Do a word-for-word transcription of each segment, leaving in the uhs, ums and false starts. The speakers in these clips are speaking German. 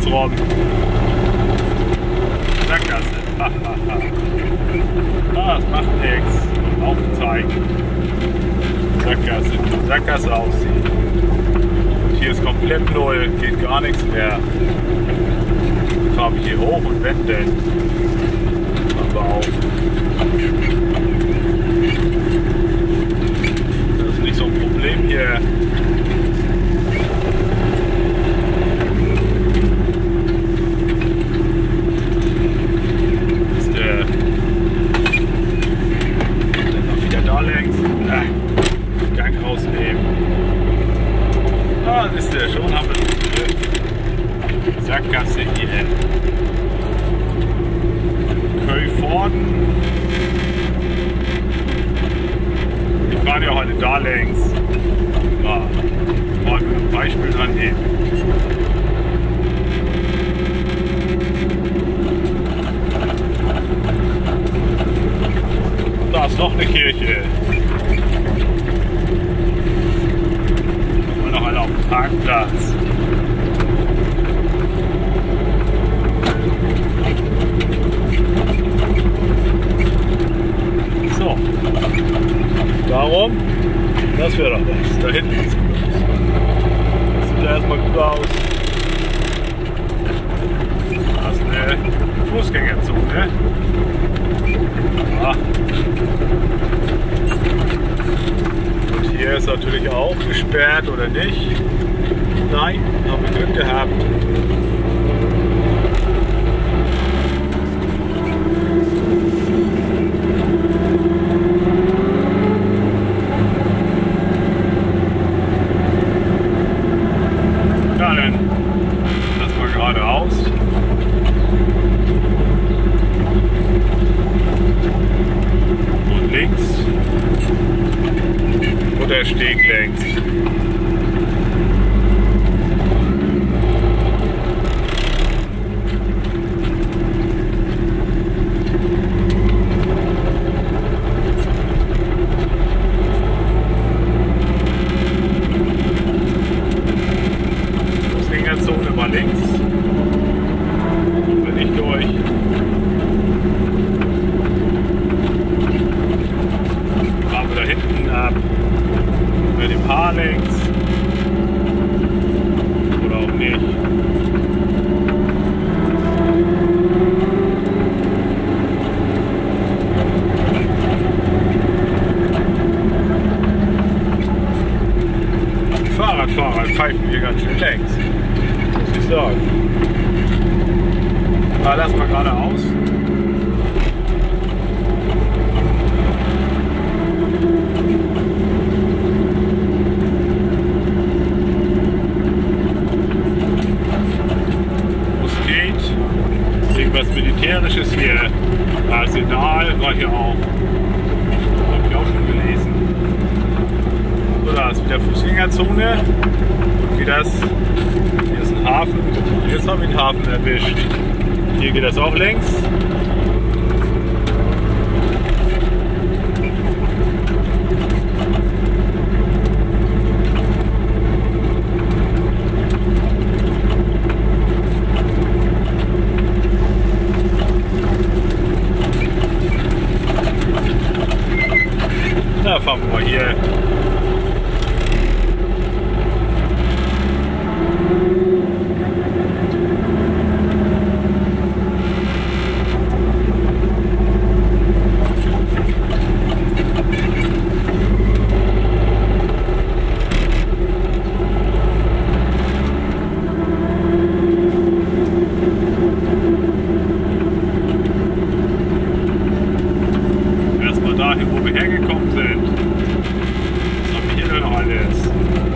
rum. Sackgasse. Ah, das macht nichts. Aufzeigen. Sackgasse. Sackgasse aussieht. Hier ist komplett null, geht gar nichts mehr. Fahre ich hier hoch und wenn denn? Machen wir auf. Das ist nicht so ein Problem hier. Ist der dann noch wieder da längs? Ah, Gang rausnehmen. Ah, ist der schon, haben wir die Sackgasse hier. Köy-Vorden. Die fahren ja heute da längs. Ja, wollen wir ein Beispiel dran nehmen. Da ist noch eine Kirche. Und noch eine auf dem Parkplatz. So. Darum, das wäre doch was. Da hinten ist gut. Das sieht ja erstmal gut aus. Das ist eine Fußgängerzone. Ja. Und hier ist natürlich auch gesperrt oder nicht. Nein, habe ich Glück gehabt. Ja, dann lassen wir geradeaus. Und links. Und der Steg längs. Fußgängerzone war links. Kommen wir nicht durch. Fahren wir da hinten ab. Mit dem Haar links. Oder auch nicht. Die Fahrradfahrer pfeifen hier ganz schön längs. Muss ich sagen. Aber lass mal geradeaus. Was Militärisches hier. Arsenal war hier auch. Habe ich auch schon gelesen. So, da ist wieder Fußgängerzone. Und wie das. Hier ist ein Hafen. Jetzt habe ich einen Hafen erwischt. Hier geht das auch längs. Da fahren wir mal hier. Erstmal dahin, wo wir hergekommen sind. Was haben wir hier denn noch alles?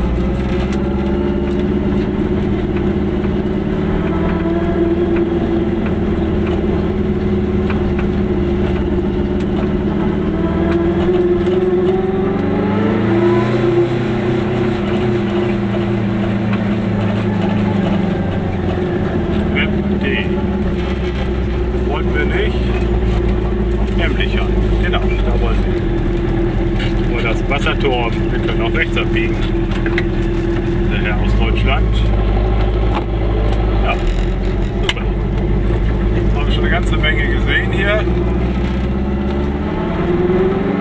Web.de. Wollten wir nicht. Emlicher. Genau, da wollen wir. Nur das Wasserturm. Wir können auch rechts abbiegen. Der Herr aus Deutschland. Ja. ganze Menge gesehen hier.